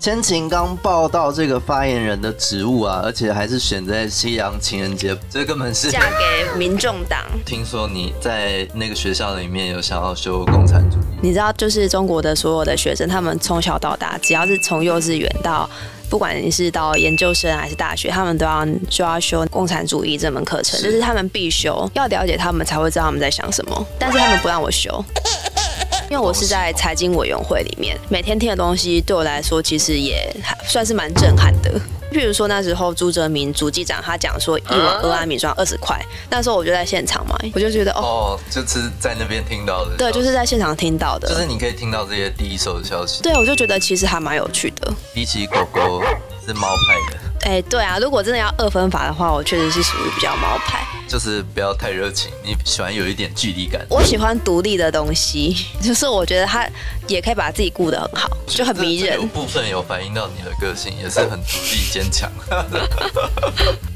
千晴刚报道这个发言人的职务啊，而且还是选在西洋情人节，这根本是嫁给民众党。 听说你在那个学校里面有想要修共产主义， 你知道，就是中国的所有的学生，他们从小到大，只要是从幼稚园到不管你是到研究生还是大学，他们都要修共产主义这门课程，就是他们必修，要了解他们才会知道他们在想什么。但是他们不让我修。因为我是在财经委员会里面，每天听的东西对我来说其实也算是蛮震撼的。譬如说那时候朱哲明主机长他讲说1碗蚵仔米赚20块，那时候我就在现场嘛，我就觉得就是在那边听到的， 对，就是在现场听到的， 就是你可以听到这些第一手的消息。 对，我就觉得其实还蛮有趣的。 比起狗狗是猫派的。 对啊，如果真的要二分法的话，我确实是属于比较猫派， 就是不要太热情，你喜欢有一点距离感。 我喜欢独立的东西，就是我觉得他也可以把自己顾得很好，就很迷人。 有部分有反映到你的个性，也是很独立坚强。